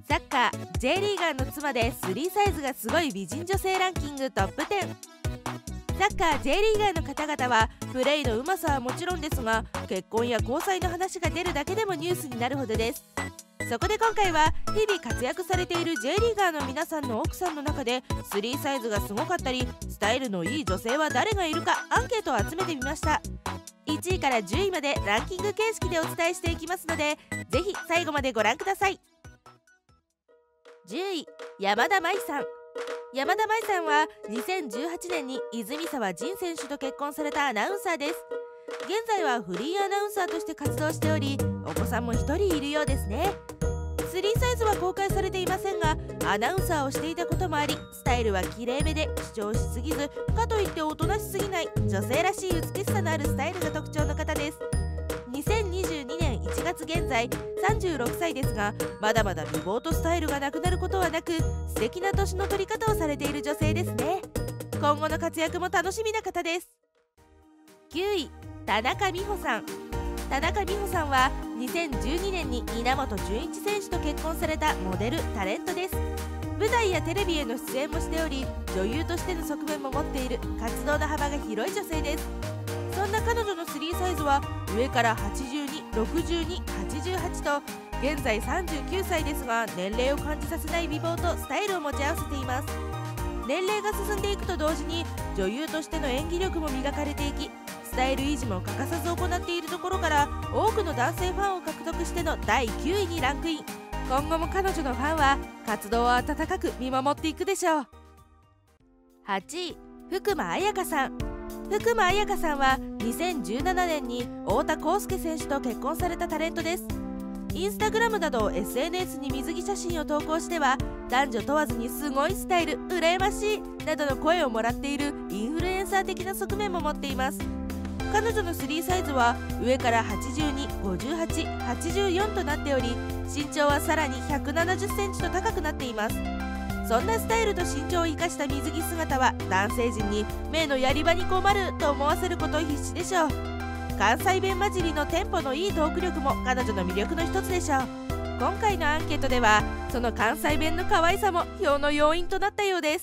サッカー J リーガーの妻で3サイズがすごい美人女性ランキングトップ10。サッカー J リーガーの方々はプレーのうまさはもちろんですが、結婚や交際の話が出るだけでもニュースになるほどです。そこで今回は日々活躍されている J リーガーの皆さんの奥さんの中で3サイズがすごかったりスタイルのいい女性は誰がいるかアンケートを集めてみました。1位から10位までランキング形式でお伝えしていきますので、ぜひ最後までご覧ください。10位、山田舞さん。山田舞さんは2018年に泉沢仁選手と結婚されたアナウンサーです。現在はフリーアナウンサーとして活動しており、お子さんも1人いるようですね。3サイズは公開されていませんが、アナウンサーをしていたこともあり、スタイルはきれいめで主張しすぎず、かといっておとなしすぎない女性らしい美しさのあるスタイルが特徴の方です。2022年1月現在36歳ですが、まだまだ美貌とスタイルがなくなることはなく、素敵な年の取り方をされている女性ですね。今後の活躍も楽しみな方です。9位、田中美穂さん。田中美穂さんは2012年に稲本潤一選手と結婚されたモデル・タレントです。舞台やテレビへの出演もしており、女優としての側面も持っている活動の幅が広い女性です。そんな彼女の3サイズは上から82、62、88と現在39歳ですが、年齢を感じさせない美貌とスタイルを持ち合わせています。年齢が進んでいくと同時に女優としての演技力も磨かれていき、スタイル維持も欠かさず行っているところから多くの男性ファンを獲得しての第9位にランクイン。今後も彼女のファンは活動を温かく見守っていくでしょう。8位、福間彩香さん。福間彩香さんは2017年に太田康介選手と結婚されたタレントです。インスタグラムなど SNS に水着写真を投稿しては、男女問わずにすごいスタイル羨ましいなどの声をもらっているインフルエンサー的な側面も持っています。彼女の3サイズは上から82、58、84となっており、身長はさらに170センチと高くなっています。そんなスタイルと身長を生かした水着姿は男性陣に目のやり場に困ると思わせること必至でしょう。関西弁混じりのテンポのいいトーク力も彼女の魅力の一つでしょう。今回のアンケートではその関西弁の可愛さも票の要因となったようです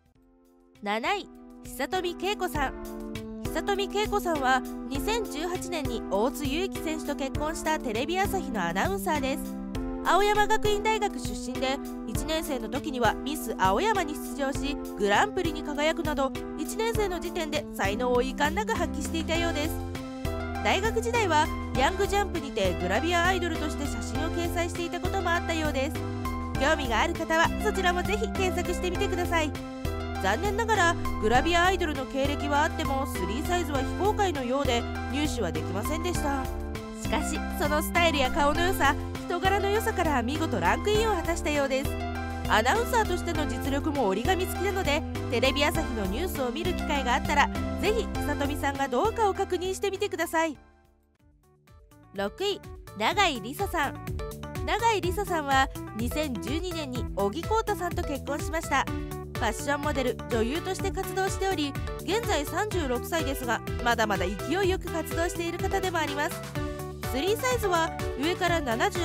。7位、久富恵子さん。久富恵子さんは2018年に大津祐樹選手と結婚したテレビ朝日のアナウンサーです。青山学院大学出身で、1年生の時にはミス青山に出場しグランプリに輝くなど、1年生の時点で才能を遺憾なく発揮していたようです。大学時代はヤングジャンプにてグラビアアイドルとして写真を掲載していたこともあったようです。興味がある方はそちらもぜひ検索してみてください。残念ながらグラビアアイドルの経歴はあっても3サイズは非公開のようで入手はできませんでした。しかしそのスタイルや顔の良さ、人柄の良さから見事ランクインを果たしたようです。アナウンサーとしての実力も折り紙付きなので、テレビ朝日のニュースを見る機会があったらぜひ久富さんがどうかを確認してみてください。6位、永井梨沙さん。永井梨沙さんは2012年に小木浩太さんと結婚しました。ファッションモデル、女優として活動しており、現在36歳ですが、まだまだ勢いよく活動している方でもあります。3サイズは上から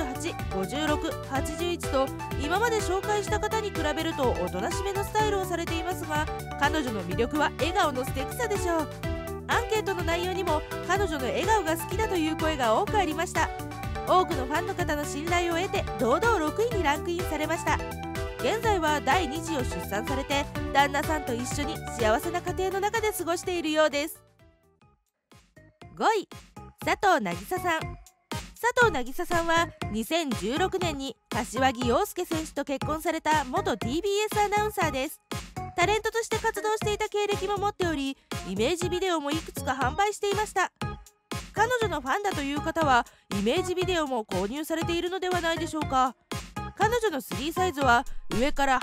78、56、81と今まで紹介した方に比べるとおとなしめのスタイルをされていますが、彼女の魅力は笑顔の素敵さでしょう。アンケートの内容にも彼女の笑顔が好きだという声が多くありました。多くのファンの方の信頼を得て堂々6位にランクインされました。現在は第2子を出産されて、旦那さんと一緒に幸せな家庭の中で過ごしているようです。5位、佐藤渚さん。佐藤渚さんは2016年に柏木陽介選手と結婚された元 TBS アナウンサーです。タレントとして活動していた経歴も持っており、イメージビデオもいくつか販売していました。彼女のファンだという方はイメージビデオも購入されているのではないでしょうか。彼女の3サイズは上から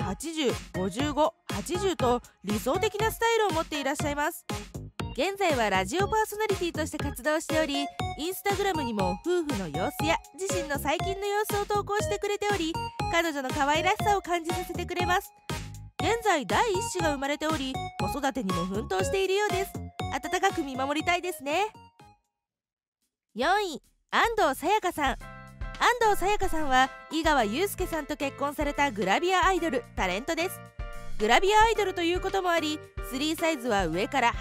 80、55、80と理想的なスタイルを持っていらっしゃいます。現在はラジオパーソナリティとして活動しており、インスタグラムにも夫婦の様子や自身の最近の様子を投稿してくれており、彼女の可愛らしさを感じさせてくれます。現在第1子が生まれており、子育てにも奮闘しているようです。温かく見守りたいですね。4位、安藤沙耶香さん。 安藤さやかさんは井川祐介さんと結婚されたグラビアアイドル、タレントです。グラビアアイドルということもあり、3サイズは上から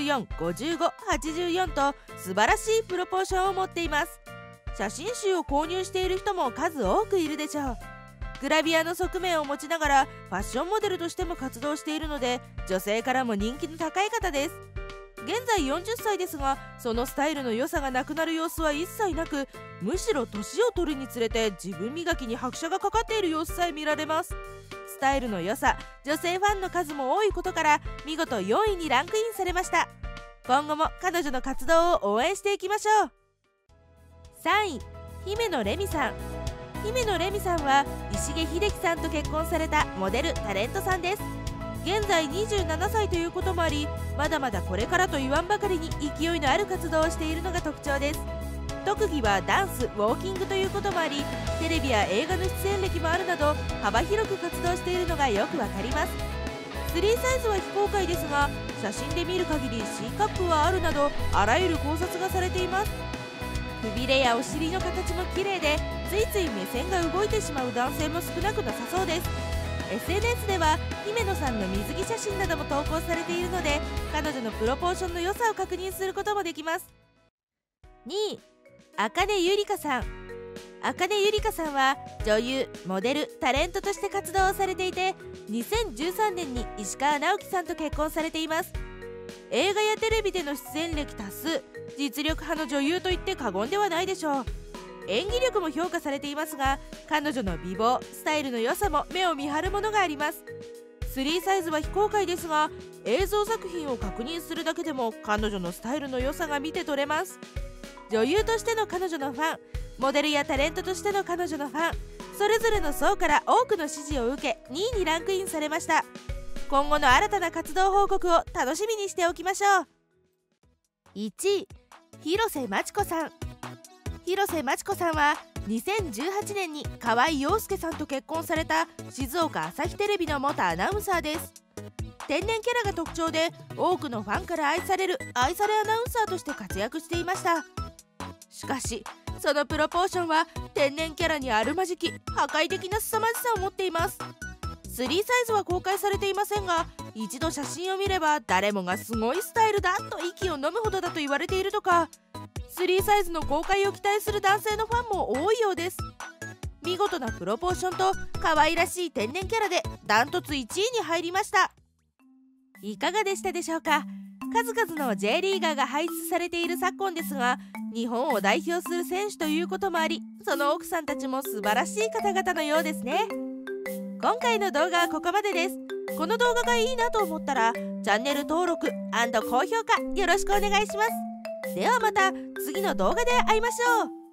84、55、84と素晴らしいプロポーションを持っています。写真集を購入している人も数多くいるでしょう。グラビアの側面を持ちながらファッションモデルとしても活動しているので、女性からも人気の高い方です。現在40歳ですが、そのスタイルの良さがなくなる様子は一切なく、むしろ年を取るにつれて自分磨きに拍車がかかっている様子さえ見られます。スタイルの良さ、女性ファンの数も多いことから見事4位にランクインされました。今後も彼女の活動を応援していきましょう。3位、姫野レミさん。姫野レミさんは石毛秀樹さんと結婚されたモデル・タレントさんです。現在27歳ということもあり、まだまだこれからと言わんばかりに勢いのある活動をしているのが特徴です。特技はダンス、ウォーキングということもあり、テレビや映画の出演歴もあるなど幅広く活動しているのがよくわかります。3サイズは非公開ですが、写真で見る限り C カップはあるなどあらゆる考察がされています。くびれやお尻の形も綺麗で、ついつい目線が動いてしまう男性も少なくなさそうです。SNS では姫野さんの水着写真なども投稿されているので、彼女のプロポーションの良さを確認することもできます。2位、茜ゆりかさん。茜ゆりかさんは女優、モデル、タレントとして活動をされていて、2013年に石川直樹さんと結婚されています。映画やテレビでの出演歴多数、実力派の女優といって過言ではないでしょう。演技力も評価されていますが、彼女の美貌、スタイルの良さも目を見張るものがあります。3サイズは非公開ですが、映像作品を確認するだけでも彼女のスタイルの良さが見て取れます。女優としての彼女のファン、モデルやタレントとしての彼女のファン、それぞれの層から多くの支持を受け2位にランクインされました。今後の新たな活動報告を楽しみにしておきましょう。1位、広瀬真知子さん。広瀬真知子さんは2018年に河合陽介さんと結婚された静岡朝日テレビの元アナウンサーです。天然キャラが特徴で、多くのファンから愛されアナウンサーとして活躍していました。しかしそのプロポーションは天然キャラにあるまじき破壊的な凄まじさを持っています。3サイズは公開されていませんが、一度写真を見れば誰もがすごいスタイルだと息を飲むほどだと言われているとか、3サイズの公開を期待する男性のファンも多いようです。見事なプロポーションと可愛らしい天然キャラでダントツ1位に入りました。いかがでしたでしょうか。数々の J リーガーが輩出されている昨今ですが、日本を代表する選手ということもあり、その奥さんたちも素晴らしい方々のようですね。今回の動画はここまでです。この動画がいいなと思ったらチャンネル登録&高評価よろしくお願いします。ではまた次の動画で会いましょう。